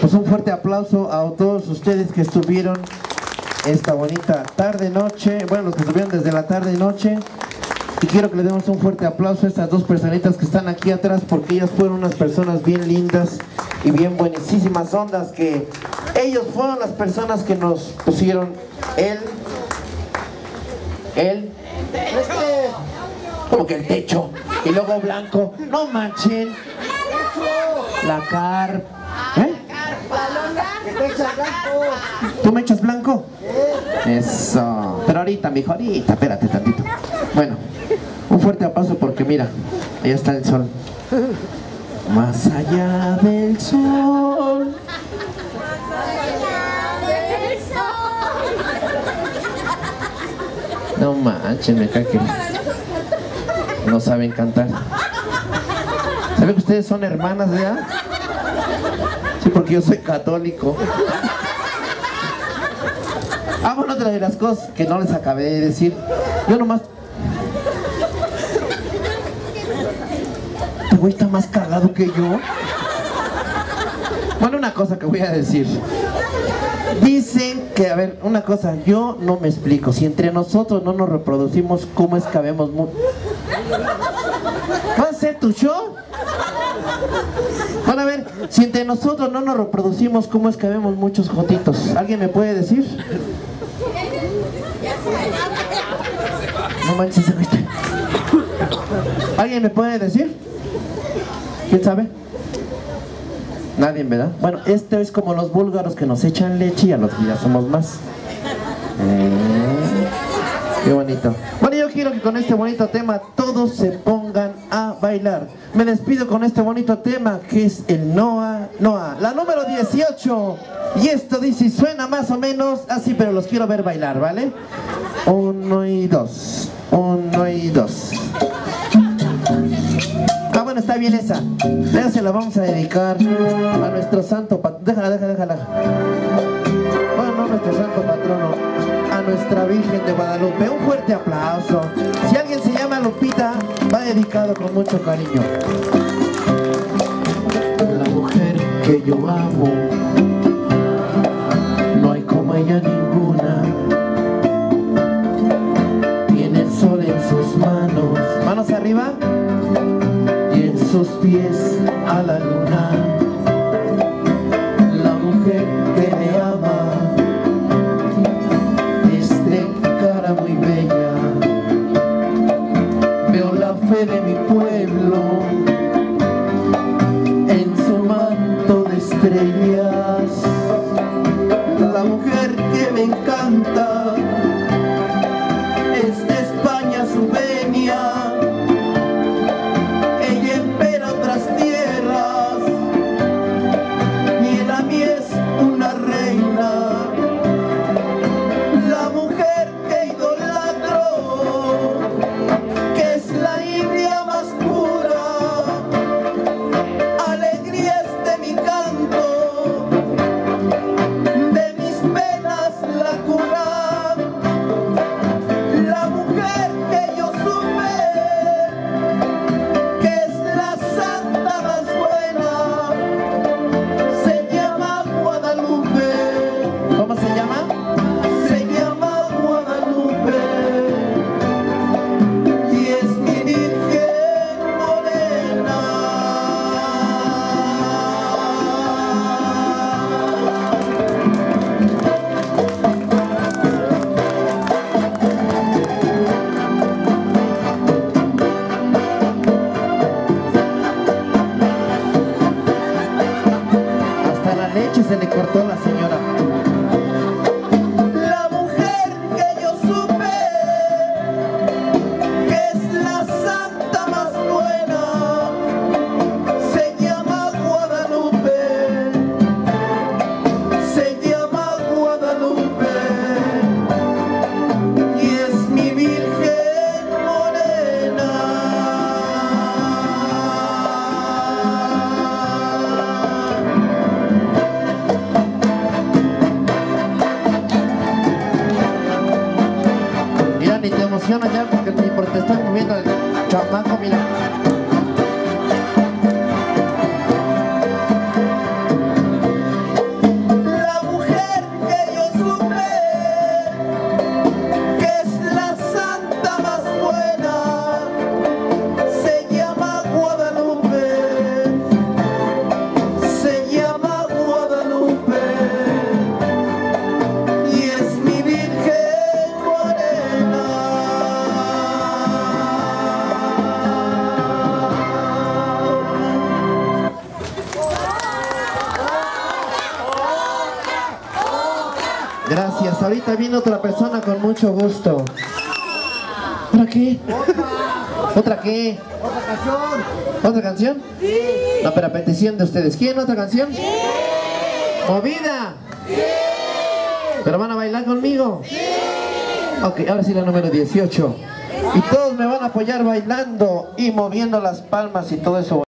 Pues un fuerte aplauso a todos ustedes que estuvieron esta bonita tarde-noche, bueno, los que estuvieron desde la tarde-noche. Y quiero que le demos un fuerte aplauso a estas dos personitas que están aquí atrás, porque ellas fueron unas personas bien lindas y bien buenísimas ondas, que ellos fueron las personas que nos pusieron como que el techo, y luego blanco, no manchen, la carpa, ¿Tú me echas blanco? Eso, pero ahorita, mijo, ahorita, espérate tantito. Bueno, un fuerte aplauso porque mira, ahí está el sol. Más allá del sol. No manchen, me cae que no saben cantar. ¿Saben que ustedes son hermanas, verdad? Sí, porque yo soy católico. Ah, bueno, otra de las cosas que no les acabé de decir. Yo nomás... Este güey está más cagado que yo. Bueno, una cosa que voy a decir. Dicen que, a ver, una cosa, yo no me explico. Si entre nosotros no nos reproducimos, ¿cómo es que habemos mucho? ¿Va a ser tu show? Bueno, a ver, si entre nosotros no nos reproducimos, ¿cómo es que habemos muchos jotitos? ¿Alguien me puede decir? No manches, ¿alguien me puede decir? ¿Quién sabe? Nadie, ¿verdad? Bueno, esto es como los búlgaros que nos echan leche y a los que ya somos más. Qué bonito. Bueno, yo quiero que con este bonito tema todos se pongan a bailar. Me despido con este bonito tema que es el Noa, Noa, la número 18. Y esto dice, suena más o menos así, pero los quiero ver bailar, ¿vale? 1 y 2, 1 y 2. Ah, bueno, está bien esa. Esa se la vamos a dedicar a nuestro santo patrono. Déjala. Bueno, no nuestro santo patrono, a nuestra Virgen de Guadalupe. Un fuerte aplauso. Si alguien se llama Lupita, va dedicado con mucho cariño. La mujer que yo amo, no hay como ella ninguna. Tiene el sol en sus manos, manos arriba, y en sus pies a la luna. La mujer que me ama es de cara muy bella. Veo la fe de mi pueblo en su manto de estrellas. La mujer que me encanta es de España su venia. Ella empera otras tierras y en la mía es una reina. La mujer que idolatro, que es la India más pura, alegría es de mi canto, de mis penas la cura. La mujer que yo supe que es la santa más buena, se llama Guadalupe. ¿Cómo se llama? Se llama Guadalupe y es mi Virgen morena. Hasta la leche se le cortó a la señora. La mujer que yo supe que es la santa más buena, se llama Guadalupe, se llama Guadalupe y es mi Virgen morena. Mira, ni te emocionas ya porque te estás moviendo el chamaco, mira. Gracias. Ahorita viene otra persona con mucho gusto. ¿Otra qué? ¿Otra qué? Otra canción. ¿Otra canción? Sí. No, pero a petición de ustedes. ¿Quién otra canción? Sí. ¿Movida? Sí. ¿Pero van a bailar conmigo? Sí. Ok, ahora sí la número 18. Y todos me van a apoyar bailando y moviendo las palmas y todo eso.